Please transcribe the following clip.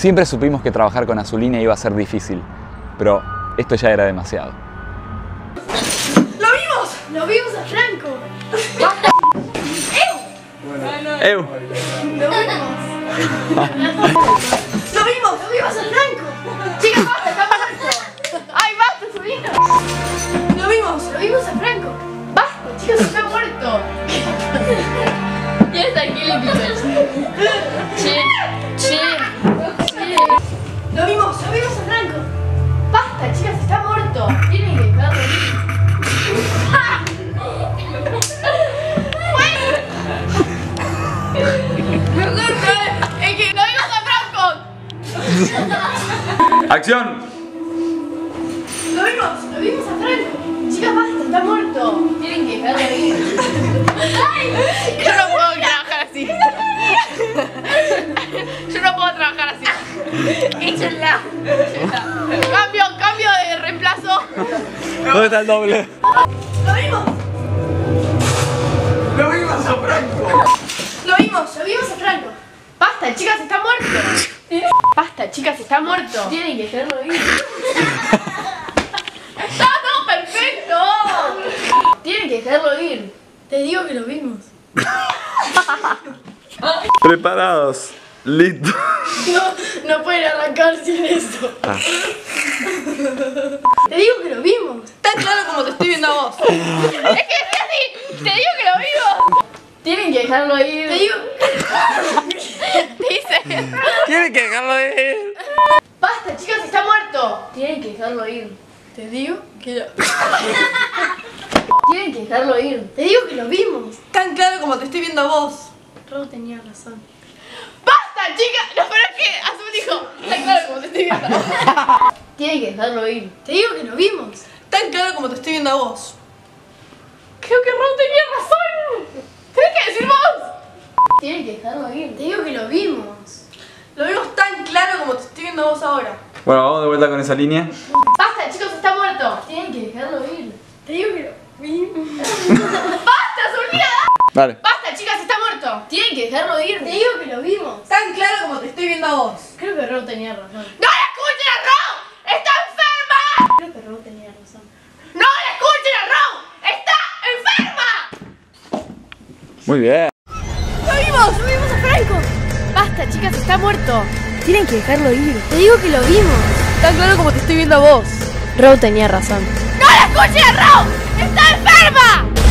Siempre supimos que trabajar con Azulina iba a ser difícil, pero esto ya era demasiado. ¡Lo vimos! ¡Lo vimos a Franco! ¡Ew! ¡Lo vimos! ¡Lo vimos! ¡Lo vimos a Franco! ¡Chicas, basta! ¡Está muerto! ¡Ay, basta, Azulina! ¡Lo vimos! ¡Lo vimos a Franco! ¡Basta, chicos! ¡Está muerto! Ya está aquí el episodio. Che. ¡Lo vimos! ¡Lo vimos a Franco! ¡Basta, chicas! ¡Está muerto! Tienen que dejarlo ir. Es que lo vimos a Franco. ¡Acción! ¡Lo vimos a Franco! ¡Chicas, basta! ¡Está muerto! Tienen que dejarlo ir. Yo no puedo trabajar así. Yo no puedo trabajar así. Échenla. Cambio de reemplazo. ¿Dónde está el doble? ¡Lo vimos! ¡Lo vimos a Franco! ¡Lo vimos a Franco! ¡Basta, chicas! ¡Está muerto! ¡Basta, chicas! ¡Está muerto! Tienen que dejarlo ir. Está todo perfecto. Tienen que dejarlo ir. Te digo que lo vimos. Preparados. Listo. No pueden arrancar sin eso. Te digo que lo vimos. Tan claro como te estoy viendo a vos. Es que es así. Te digo que lo vimos. Tienen que dejarlo ir. Te digo. Dice. Tienen que dejarlo de ir. ¡Basta, chicas! ¡Está muerto! Tienen que dejarlo ir. Te digo que lo... Tienen que dejarlo ir. Te digo que lo vimos. Tan claro como te estoy viendo a vos. Ro tenía razón. ¡Basta, chica! No, pero es que Azul dijo. Tan claro como te estoy viendo. Tienen que dejarlo ir. Te digo que lo vimos. Tan claro como te estoy viendo a vos. Creo que Ron tenía razón. ¿Tenés que decir vos? Tienen que dejarlo ir. Te digo que lo vimos. Lo vimos tan claro como te estoy viendo a vos ahora. Bueno, vamos de vuelta con esa línea. ¡Basta, chicos! ¡Está muerto! Tienen que dejarlo ir. Te digo que lo vimos. ¡Basta, Azulina! Dale. ¡Basta, chicas! ¡Está muerto! Tienen que dejarlo ir. Te digo que lo vimos. Tan claro como te estoy viendo a vos. Creo que Ro tenía razón. ¡No la escuchen a Ron! ¡Está enferma! Creo que Ro tenía razón. ¡No la escuchen a Ron! ¡Está enferma! Muy bien. ¡Lo vimos! ¡Lo vimos a Franco! ¡Basta, chicas! ¡Está muerto! Tienen que dejarlo ir. Te digo que lo vimos. Tan claro como te estoy viendo a vos. Ro tenía razón. ¡No la escuchen a Ron! ¡Está enferma!